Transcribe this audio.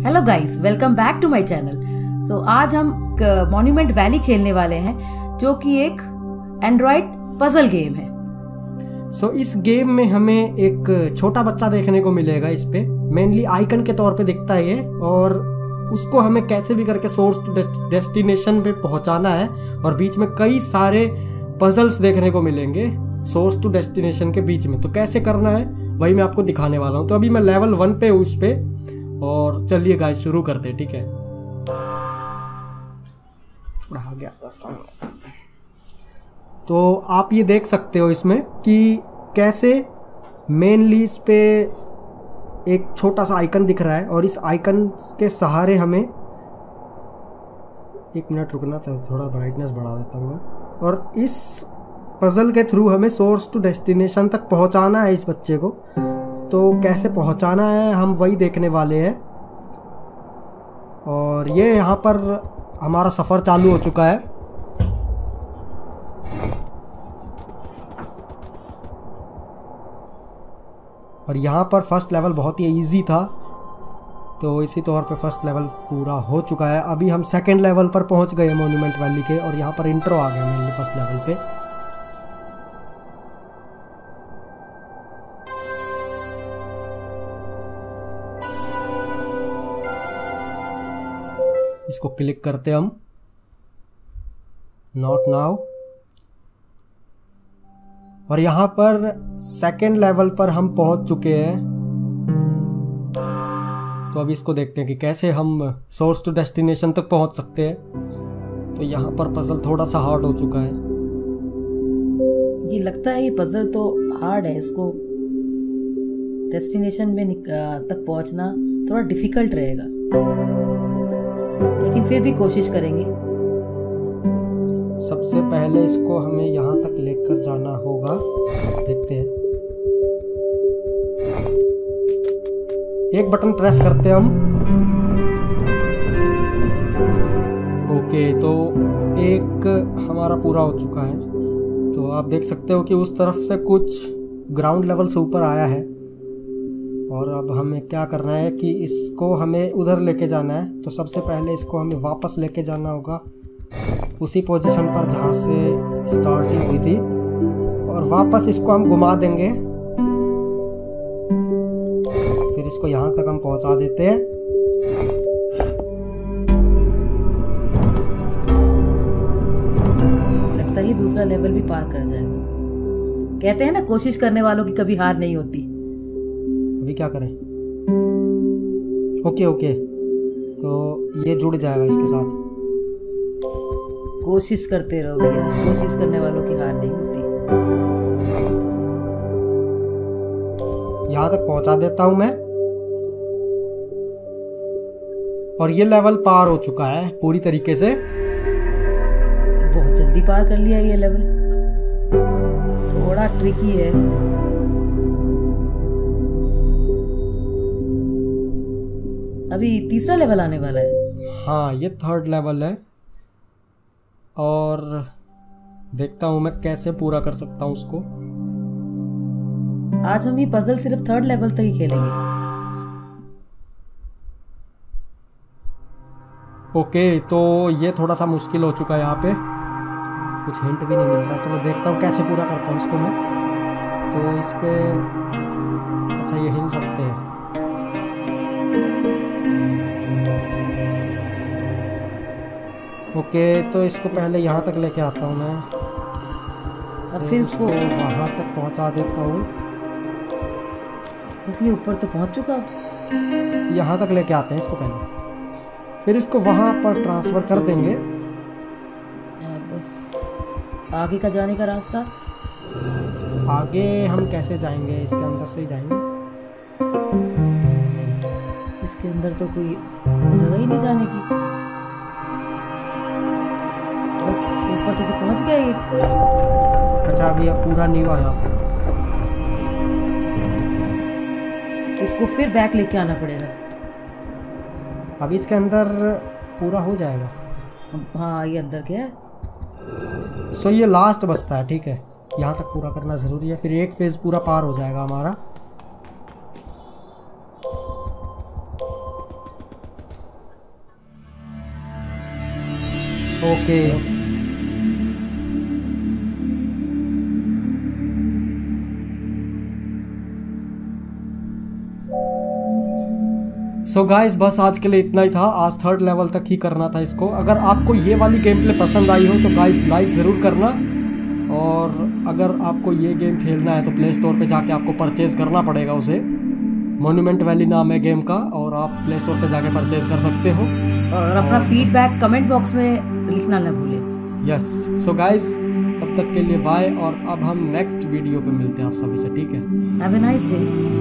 Hello guys, welcome back to my channel. So आज हम monument valley खेलने वाले हैं, जो कि एक एंड्रॉइड पजल गेम है। इस गेम में हमें एक छोटा बच्चा देखने को मिलेगा। इस पे मेनली आइकन के तौर पे दिखता है ये, और उसको हमें कैसे भी करके सोर्स टू डेस्टिनेशन पे पहुंचाना है। और बीच में कई सारे पजल्स देखने को मिलेंगे सोर्स टू डेस्टिनेशन के बीच में। तो कैसे करना है वही मैं आपको दिखाने वाला हूँ। तो अभी मैं लेवल 1 पे हूँ उस पे, और चलिए गाइस शुरू करते हैं, ठीक है। आगे आता हूँ। तो आप ये देख सकते हो इसमें कि कैसे मेनली इस पे एक छोटा सा आइकन दिख रहा है, और इस आइकन के सहारे हमें, एक मिनट रुकना था, थोड़ा ब्राइटनेस बढ़ा देता हूँ मैं। और इस पजल के थ्रू हमें सोर्स टू डेस्टिनेशन तक पहुंचाना है इस बच्चे को। तो कैसे पहुंचाना है हम वही देखने वाले हैं। और ये यहाँ पर हमारा सफ़र चालू हो चुका है। और यहाँ पर फर्स्ट लेवल बहुत ही इजी था, तो इसी तौर पे फर्स्ट लेवल पूरा हो चुका है। अभी हम सेकंड लेवल पर पहुँच गए मॉन्यूमेंट वैली के, और यहाँ पर इंट्रो आ गया मेनली फर्स्ट लेवल पे। इसको क्लिक करते हम, नॉट नाउ। और यहाँ पर सेकंड लेवल पर हम पहुंच चुके हैं। तो अब इसको देखते हैं कि कैसे हम सोर्स टू डेस्टिनेशन तक पहुंच सकते हैं। तो यहाँ पर पजल थोड़ा सा हार्ड हो चुका है। ये लगता है ये पजल तो हार्ड है, इसको डेस्टिनेशन में तक पहुंचना थोड़ा डिफिकल्ट रहेगा, लेकिन फिर भी कोशिश करेंगे। सबसे पहले इसको हमें यहाँ तक लेकर जाना होगा, देखते हैं। एक बटन प्रेस करते हम। ओके, तो एक हमारा पूरा हो चुका है। तो आप देख सकते हो कि उस तरफ से कुछ ग्राउंड लेवल से ऊपर आया है। और अब हमें क्या करना है कि इसको हमें उधर लेके जाना है। तो सबसे पहले इसको हमें वापस लेके जाना होगा उसी पोजीशन पर जहाँ से स्टार्टिंग हुई थी, और वापस इसको हम घुमा देंगे। फिर इसको यहाँ तक हम पहुँचा देते हैं। लगता है ये दूसरा लेवल भी पार कर जाएगा। कहते हैं ना, कोशिश करने वालों की कभी हार नहीं होती। अभी क्या करें? ओके, तो ये जुड़ जाएगा इसके साथ। कोशिश करते रहो भैया, कोशिश करने वालों की हार नहीं होती। यहाँ तक पहुंचा देता हूं मैं, और ये लेवल पार हो चुका है पूरी तरीके से। बहुत जल्दी पार कर लिया ये लेवल, थोड़ा ट्रिकी है। अभी तीसरा लेवल आने वाला है। हाँ, ये थर्ड लेवल है, और देखता हूं मैं कैसे पूरा कर सकता हूं उसको। आज हम ये पजल सिर्फ थर्ड लेवल तक ही खेलेंगे। ओके, तो ये थोड़ा सा मुश्किल हो चुका है। यहाँ पे कुछ हिंट भी नहीं मिल रहा। चलो देखता हूँ कैसे पूरा करता हूँ इसको मैं। तो इस पे अच्छा, ये हिल सकते हैं। ओके, तो इसको पहले यहाँ तक लेके आता हूँ मैं। अब फिर इसको वहाँ तक पहुँचा देता हूँ। बस ये ऊपर तो पहुँच चुका। यहाँ तक लेके आते हैं इसको पहले, फिर इसको वहाँ पर ट्रांसफ़र कर देंगे। अब आगे का जाने का रास्ता, आगे हम कैसे जाएंगे? इसके अंदर से ही जाएंगे। इसके अंदर तो कोई जगह ही नहीं जाने की। बस ऊपर तो पहुंच गया ये। अच्छा, अभी अब पूरा नहीं हुआ यहाँ पे। इसको फिर बैक लेके आना पड़ेगा। अब इसके अंदर पूरा हो जाएगा। हाँ, ये अंदर क्या है। सो ये लास्ट बचता है, ठीक है। यहाँ तक पूरा करना ज़रूरी है, फिर एक फेज़ पूरा पार हो जाएगा हमारा। ओके सो गाइस, बस आज के लिए इतना ही था। आज 3rd लेवल तक ही करना था इसको। अगर आपको ये वाली गेम प्ले पसंद आई हो तो गाइस लाइक ज़रूर करना, और अगर आपको ये गेम खेलना है तो प्ले स्टोर पे जाके आपको परचेज करना पड़ेगा उसे। मॉन्यूमेंट वैली नाम है गेम का, और आप प्ले स्टोर पे जाके परचेज कर सकते हो। और अपना फीडबैक कमेंट बॉक्स में लिखना न भूलें। यस, सो गाइस तब तक के लिए बाय, और अब हम नेक्स्ट वीडियो पे मिलते हैं आप सभी से, ठीक है? Have a nice day.